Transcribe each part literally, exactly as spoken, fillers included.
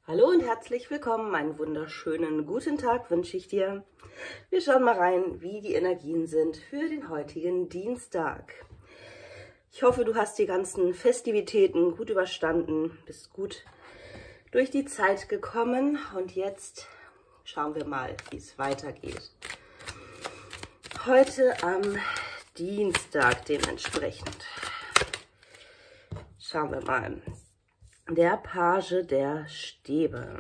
Hallo und herzlich willkommen, einen wunderschönen guten Tag wünsche ich dir. Wir schauen mal rein, wie die Energien sind für den heutigen Dienstag. Ich hoffe, du hast die ganzen Festivitäten gut überstanden, bist gut durch die Zeit gekommen und jetzt schauen wir mal, wie es weitergeht. Heute am Dienstag dementsprechend. Schauen wir mal. Der Page der Stäbe,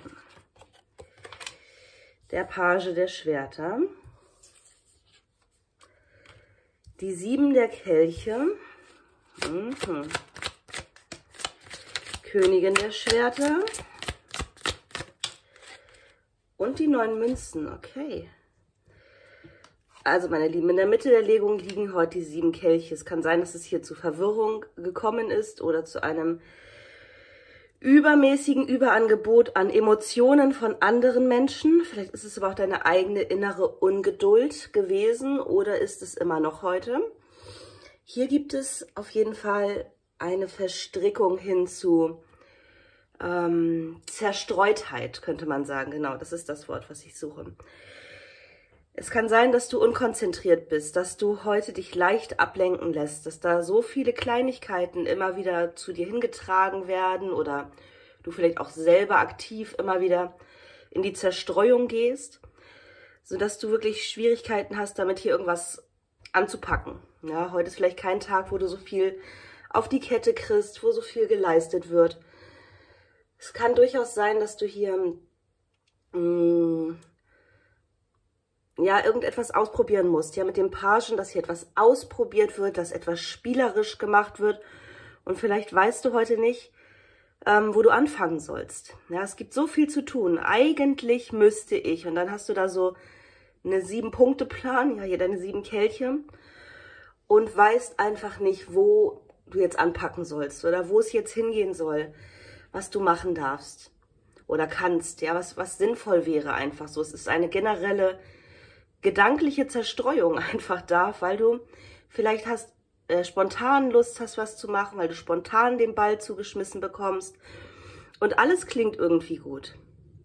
der Page der Schwerter, die Sieben der Kelche, mhm. Königin der Schwerter und die neun Münzen, okay. Also meine Lieben, in der Mitte der Legung liegen heute die sieben Kelche. Es kann sein, dass es hier zu Verwirrung gekommen ist oder zu einem übermäßigen Überangebot an Emotionen von anderen Menschen. Vielleicht ist es aber auch deine eigene innere Ungeduld gewesen oder ist es immer noch heute. Hier gibt es auf jeden Fall eine Verstrickung hin zu ähm, Zerstreutheit, könnte man sagen. Genau, das ist das Wort, was ich suche. Es kann sein, dass du unkonzentriert bist, dass du heute dich leicht ablenken lässt, dass da so viele Kleinigkeiten immer wieder zu dir hingetragen werden oder du vielleicht auch selber aktiv immer wieder in die Zerstreuung gehst, sodass du wirklich Schwierigkeiten hast, damit hier irgendwas anzupacken. Ja, heute ist vielleicht kein Tag, wo du so viel auf die Kette kriegst, wo so viel geleistet wird. Es kann durchaus sein, dass du hier mh, ja, irgendetwas ausprobieren musst, ja, mit dem Pagen, dass hier etwas ausprobiert wird, dass etwas spielerisch gemacht wird und vielleicht weißt du heute nicht, ähm, wo du anfangen sollst. Ja, es gibt so viel zu tun. Eigentlich müsste ich, und dann hast du da so eine Sieben-Punkte-Plan, ja, hier deine sieben Kelche und weißt einfach nicht, wo du jetzt anpacken sollst oder wo es jetzt hingehen soll, was du machen darfst oder kannst, ja, was, was sinnvoll wäre einfach so. Es ist eine generelle gedankliche Zerstreuung einfach da, weil du vielleicht hast äh, spontan Lust hast, was zu machen, weil du spontan den Ball zugeschmissen bekommst und alles klingt irgendwie gut.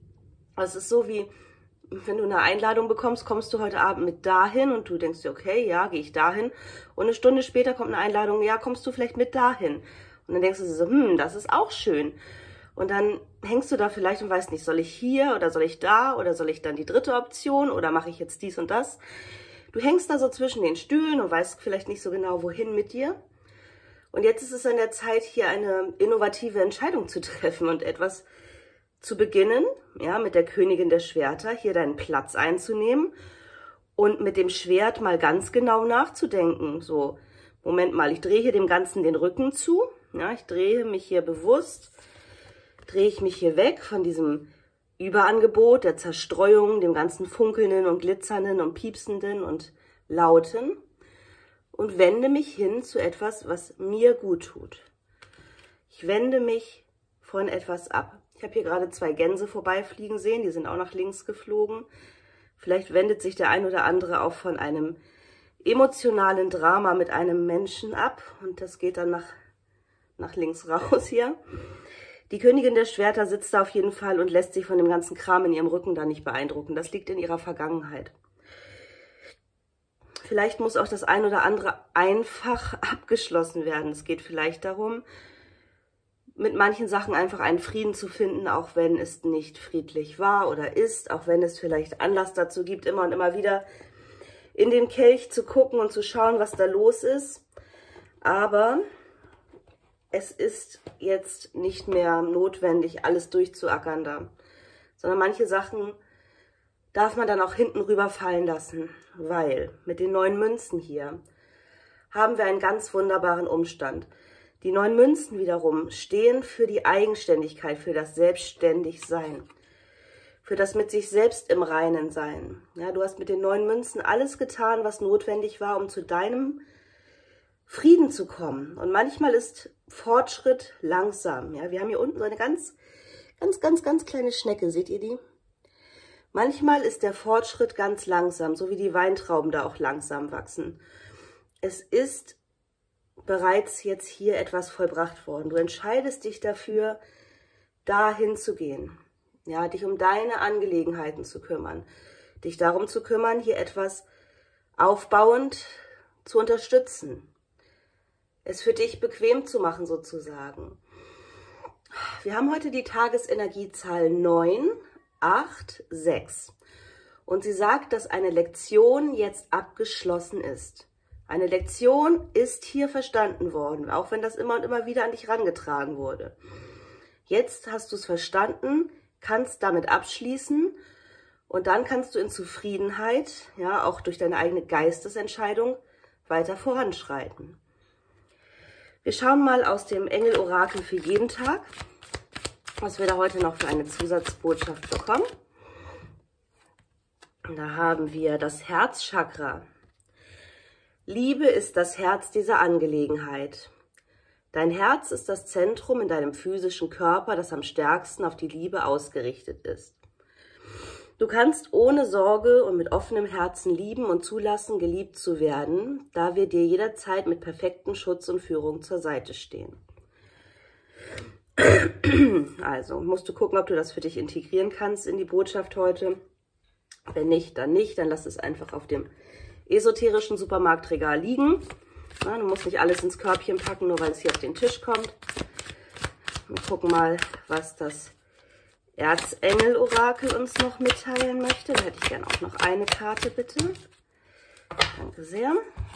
Es ist so wie, wenn du eine Einladung bekommst, kommst du heute Abend mit dahin und du denkst dir, okay, ja, gehe ich dahin und eine Stunde später kommt eine Einladung, ja, kommst du vielleicht mit dahin und dann denkst du so, hm, das ist auch schön. Und dann hängst du da vielleicht und weißt nicht, soll ich hier oder soll ich da oder soll ich dann die dritte Option oder mache ich jetzt dies und das? Du hängst da so zwischen den Stühlen und weißt vielleicht nicht so genau, wohin mit dir. Und jetzt ist es an der Zeit, hier eine innovative Entscheidung zu treffen und etwas zu beginnen, ja, mit der Königin der Schwerter, hier deinen Platz einzunehmen und mit dem Schwert mal ganz genau nachzudenken. So, Moment mal, ich drehe hier dem Ganzen den Rücken zu, ja, ich drehe mich hier bewusst, drehe ich mich hier weg von diesem Überangebot, der Zerstreuung, dem ganzen Funkelnden und Glitzernden und Piepsenden und Lauten und wende mich hin zu etwas, was mir gut tut. Ich wende mich von etwas ab. Ich habe hier gerade zwei Gänse vorbeifliegen sehen, die sind auch nach links geflogen. Vielleicht wendet sich der ein oder andere auch von einem emotionalen Drama mit einem Menschen ab und das geht dann nach, nach links raus hier. Die Königin der Schwerter sitzt da auf jeden Fall und lässt sich von dem ganzen Kram in ihrem Rücken da nicht beeindrucken. Das liegt in ihrer Vergangenheit. Vielleicht muss auch das ein oder andere einfach abgeschlossen werden. Es geht vielleicht darum, mit manchen Sachen einfach einen Frieden zu finden, auch wenn es nicht friedlich war oder ist, auch wenn es vielleicht Anlass dazu gibt, immer und immer wieder in den Kelch zu gucken und zu schauen, was da los ist. Aber es ist jetzt nicht mehr notwendig, alles durchzuackern da, sondern manche Sachen darf man dann auch hinten rüber fallen lassen, weil mit den neun Münzen hier haben wir einen ganz wunderbaren Umstand. Die neun Münzen wiederum stehen für die Eigenständigkeit, für das Selbstständigsein, für das mit sich selbst im Reinen sein. Ja, du hast mit den neun Münzen alles getan, was notwendig war, um zu deinem Frieden zu kommen. Und manchmal ist Fortschritt langsam. Ja, wir haben hier unten so eine ganz, ganz, ganz, ganz kleine Schnecke. Seht ihr die? Manchmal ist der Fortschritt ganz langsam, so wie die Weintrauben da auch langsam wachsen. Es ist bereits jetzt hier etwas vollbracht worden. Du entscheidest dich dafür, dahin zu gehen. ja, dich um deine Angelegenheiten zu kümmern, dich darum zu kümmern, hier etwas aufbauend zu unterstützen, es für dich bequem zu machen sozusagen. Wir haben heute die Tagesenergiezahl neun, acht, sechs und sie sagt, dass eine Lektion jetzt abgeschlossen ist. Eine Lektion ist hier verstanden worden, auch wenn das immer und immer wieder an dich herangetragen wurde. Jetzt hast du es verstanden, kannst damit abschließen und dann kannst du in Zufriedenheit, ja, auch durch deine eigene Geistesentscheidung weiter voranschreiten. Wir schauen mal aus dem Engel-Orakel für jeden Tag, was wir da heute noch für eine Zusatzbotschaft bekommen. Da haben wir das Herzchakra. Liebe ist das Herz dieser Angelegenheit. Dein Herz ist das Zentrum in deinem physischen Körper, das am stärksten auf die Liebe ausgerichtet ist. Du kannst ohne Sorge und mit offenem Herzen lieben und zulassen, geliebt zu werden, da wir dir jederzeit mit perfektem Schutz und Führung zur Seite stehen. Also musst du gucken, ob du das für dich integrieren kannst in die Botschaft heute. Wenn nicht, dann nicht, dann lass es einfach auf dem esoterischen Supermarktregal liegen. Na, du musst nicht alles ins Körbchen packen, nur weil es hier auf den Tisch kommt. Wir gucken mal, was das Erzengel-Orakel uns noch mitteilen möchte. Da hätte ich gerne auch noch eine Karte, bitte. Danke sehr.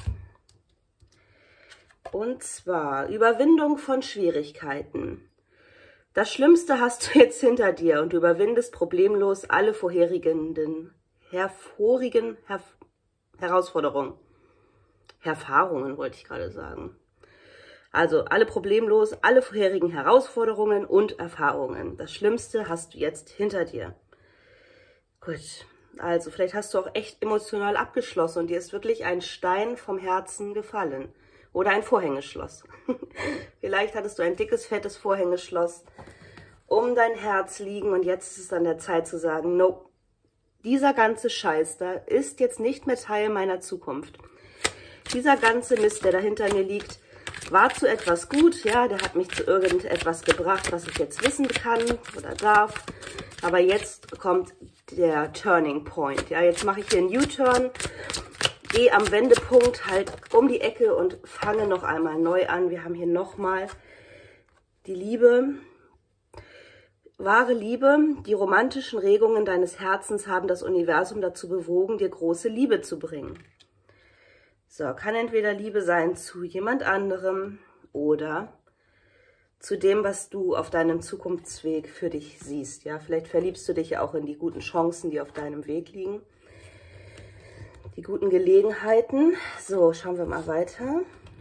Und zwar Überwindung von Schwierigkeiten. Das Schlimmste hast du jetzt hinter dir und du überwindest problemlos alle vorherigen, hervorigen Her Herausforderungen. Erfahrungen wollte ich gerade sagen. Also alle problemlos, alle vorherigen Herausforderungen und Erfahrungen. Das Schlimmste hast du jetzt hinter dir. Gut, also vielleicht hast du auch echt emotional abgeschlossen und dir ist wirklich ein Stein vom Herzen gefallen. Oder ein Vorhängeschloss. Vielleicht hattest du ein dickes, fettes Vorhängeschloss um dein Herz liegen und jetzt ist es an der Zeit zu sagen, no, dieser ganze Scheiß da ist jetzt nicht mehr Teil meiner Zukunft. Dieser ganze Mist, der da hinter mir liegt, war zu etwas gut, ja, der hat mich zu irgendetwas gebracht, was ich jetzt wissen kann oder darf. Aber jetzt kommt der Turning Point, ja, jetzt mache ich hier einen U-Turn, gehe am Wendepunkt halt um die Ecke und fange noch einmal neu an. Wir haben hier nochmal die Liebe. Wahre Liebe, die romantischen Regungen deines Herzens haben das Universum dazu bewogen, dir große Liebe zu bringen. So, kann entweder Liebe sein zu jemand anderem oder zu dem, was du auf deinem Zukunftsweg für dich siehst. Ja, vielleicht verliebst du dich ja auch in die guten Chancen, die auf deinem Weg liegen. Die guten Gelegenheiten. So, schauen wir mal weiter.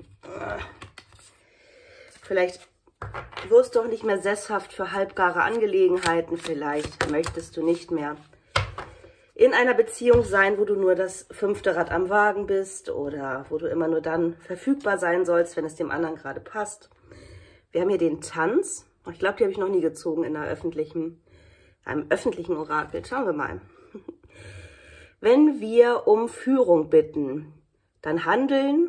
Vielleicht wirst du auch nicht mehr sesshaft für halbgare Angelegenheiten. Vielleicht möchtest du nicht mehr in einer Beziehung sein, wo du nur das fünfte Rad am Wagen bist oder wo du immer nur dann verfügbar sein sollst, wenn es dem anderen gerade passt. Wir haben hier den Tanz. Ich glaube, die habe ich noch nie gezogen in einer öffentlichen, einem öffentlichen Orakel. Schauen wir mal. Wenn wir um Führung bitten, dann handeln,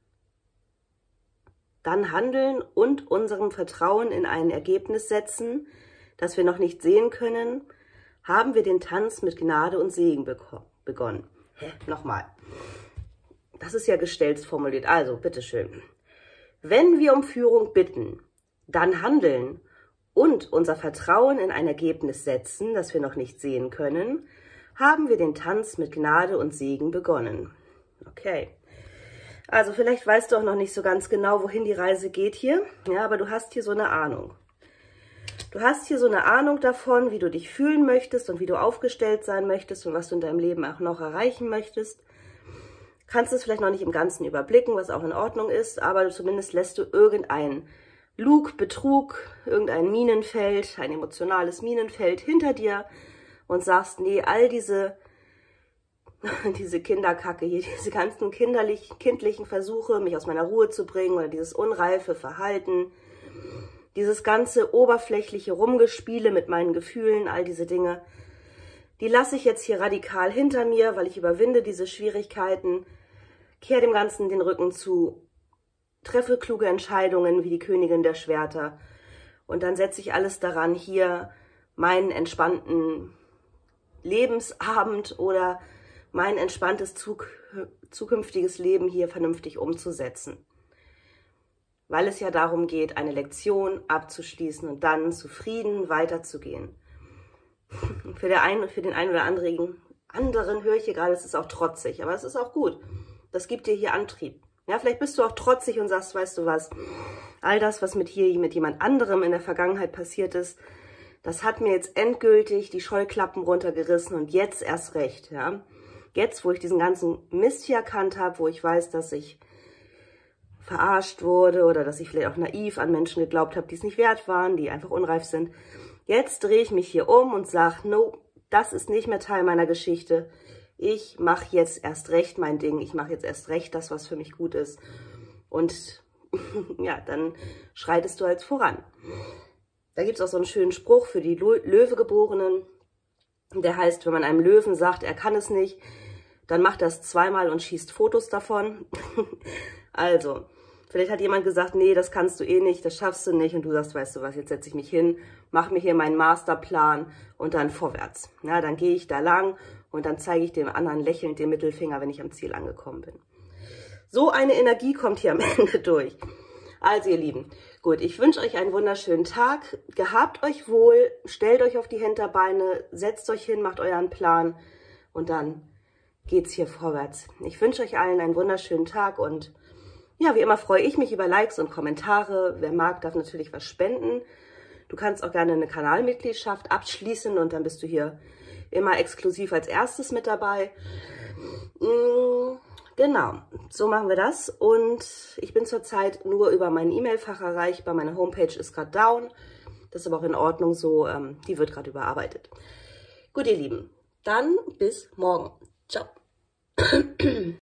dann handeln und unserem Vertrauen in ein Ergebnis setzen, das wir noch nicht sehen können, haben wir den Tanz mit Gnade und Segen begonnen. Hä? Nochmal. Das ist ja gestellt formuliert. Also, bitteschön. Wenn wir um Führung bitten, dann handeln und unser Vertrauen in ein Ergebnis setzen, das wir noch nicht sehen können, haben wir den Tanz mit Gnade und Segen begonnen. Okay. Also vielleicht weißt du auch noch nicht so ganz genau, wohin die Reise geht hier. Ja, aber du hast hier so eine Ahnung. Du hast hier so eine Ahnung davon, wie du dich fühlen möchtest und wie du aufgestellt sein möchtest und was du in deinem Leben auch noch erreichen möchtest. Kannst es vielleicht noch nicht im Ganzen überblicken, was auch in Ordnung ist, aber zumindest lässt du irgendeinen Lug, Betrug, irgendein Minenfeld, ein emotionales Minenfeld hinter dir und sagst, nee, all diese, diese Kinderkacke hier, diese ganzen kinderlich, kindlichen Versuche, mich aus meiner Ruhe zu bringen oder dieses unreife Verhalten, dieses ganze oberflächliche Rumgespiele mit meinen Gefühlen, all diese Dinge, die lasse ich jetzt hier radikal hinter mir, weil ich überwinde diese Schwierigkeiten, kehre dem Ganzen den Rücken zu, treffe kluge Entscheidungen wie die Königin der Schwerter und dann setze ich alles daran, hier meinen entspannten Lebensabend oder mein entspanntes zuk zukünftiges Leben hier vernünftig umzusetzen. Weil es ja darum geht, eine Lektion abzuschließen und dann zufrieden weiterzugehen. Für, der einen, für den einen oder anderen, anderen höre ich hier gerade, es ist auch trotzig, aber es ist auch gut. Das gibt dir hier Antrieb. Ja, vielleicht bist du auch trotzig und sagst, weißt du was, all das, was mit hier mit jemand anderem in der Vergangenheit passiert ist, das hat mir jetzt endgültig die Scheuklappen runtergerissen und jetzt erst recht. Ja? Jetzt, wo ich diesen ganzen Mist hier erkannt habe, wo ich weiß, dass ich verarscht wurde oder dass ich vielleicht auch naiv an Menschen geglaubt habe, die es nicht wert waren, die einfach unreif sind. Jetzt drehe ich mich hier um und sage, no, das ist nicht mehr Teil meiner Geschichte. Ich mache jetzt erst recht mein Ding. Ich mache jetzt erst recht das, was für mich gut ist. Und ja, dann schreitest du halt voran. Da gibt es auch so einen schönen Spruch für die Löwegeborenen. Der heißt, wenn man einem Löwen sagt, er kann es nicht, dann macht er es zweimal und schießt Fotos davon. Also, vielleicht hat jemand gesagt, nee, das kannst du eh nicht, das schaffst du nicht. Und du sagst, weißt du was, jetzt setze ich mich hin, mache mir hier meinen Masterplan und dann vorwärts. Ja, dann gehe ich da lang und dann zeige ich dem anderen lächelnd den Mittelfinger, wenn ich am Ziel angekommen bin. So eine Energie kommt hier am Ende durch. Also ihr Lieben, gut, ich wünsche euch einen wunderschönen Tag. Gehabt euch wohl, stellt euch auf die Hinterbeine, setzt euch hin, macht euren Plan und dann geht's hier vorwärts. Ich wünsche euch allen einen wunderschönen Tag und ja, wie immer freue ich mich über Likes und Kommentare. Wer mag, darf natürlich was spenden. Du kannst auch gerne eine Kanalmitgliedschaft abschließen und dann bist du hier immer exklusiv als erstes mit dabei. Genau, so machen wir das. Und ich bin zurzeit nur über mein E-Mail-Fach erreichbar. Meine Homepage ist gerade down. Das ist aber auch in Ordnung so. Die wird gerade überarbeitet. Gut, ihr Lieben, dann bis morgen. Ciao.